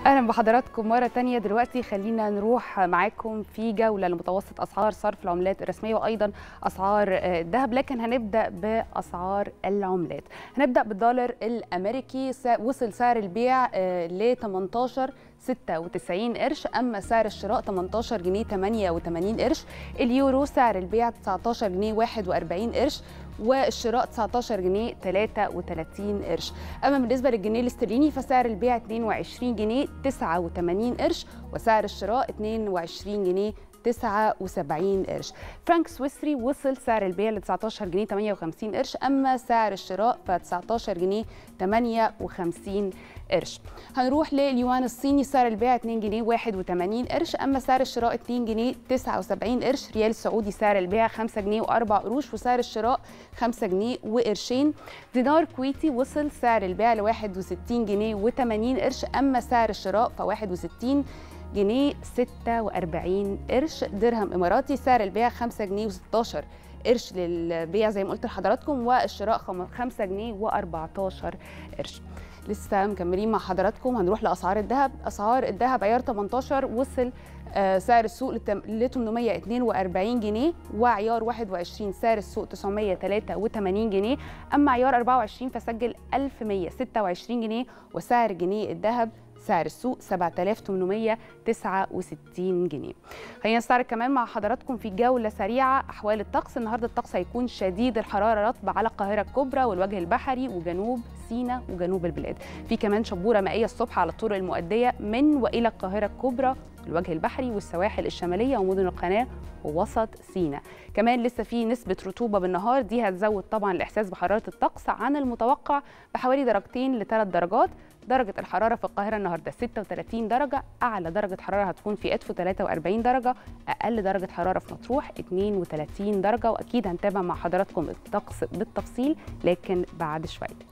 اهلا بحضراتكم مره تانية. دلوقتي خلينا نروح معاكم في جوله لمتوسط اسعار صرف العملات الرسميه وايضا اسعار الذهب، لكن هنبدا باسعار العملات. هنبدا بالدولار الامريكي، وصل سعر البيع ل 18.96 قرش، اما سعر الشراء 18 جنيه 88 قرش. اليورو سعر البيع 19 جنيه 41 قرش، والشراء 19 جنيه 33 قرش. اما بالنسبه للجنيه الاسترليني فسعر البيع 22 جنيه 89 قرش، وسعر الشراء 22 جنيه 79 قرش. فرانك سويسري وصل سعر البيع ل 19 جنيه 58 قرش، اما سعر الشراء ف 19 جنيه 58 قرش. هنروح لليوان الصيني، سعر البيع 2 جنيه 81 قرش، اما سعر الشراء 2 جنيه 79 قرش. ريال سعودي سعر البيع 5 جنيه و4 قروش، وسعر الشراء 5 جنيه وقرشين. دينار كويتي وصل سعر البيع ل 61 جنيه و80 قرش، اما سعر الشراء ف 61 جنيه 46 قرش. درهم اماراتي سعر البيع 5 جنيه و16 قرش للبيع زي ما قلت لحضراتكم، والشراء 5 جنيه و14 قرش. لسه مكملين مع حضراتكم. هنروح لاسعار الذهب. اسعار الذهب عيار 18 وصل سعر السوق ل 842 جنيه، وعيار 21 سعر السوق 983 جنيه، اما عيار 24 فسجل 1126 جنيه، وسعر جنيه الذهب سعر السوق 7869 جنيه. خلينا نستعرض كمان مع حضراتكم في جولة سريعة أحوال الطقس. النهارده الطقس هيكون شديد الحرارة، رطب على القاهرة الكبرى والوجه البحري وجنوب سيناء وجنوب البلاد. في كمان شبورة مائية الصبح على الطرق المؤدية من وإلى القاهرة الكبرى والوجه البحري والسواحل الشمالية ومدن القناة ووسط سيناء. كمان لسه في نسبة رطوبة بالنهار، دي هتزود طبعا الإحساس بحرارة الطقس عن المتوقع بحوالي درجتين ل3 درجات. درجة الحرارة في القاهرة النهارده 36 درجة، أعلى درجة حرارة هتكون في إدفو 43 درجة، أقل درجة حرارة في مطروح 32 درجة. وأكيد هنتابع مع حضراتكم الطقس بالتفصيل لكن بعد شوية.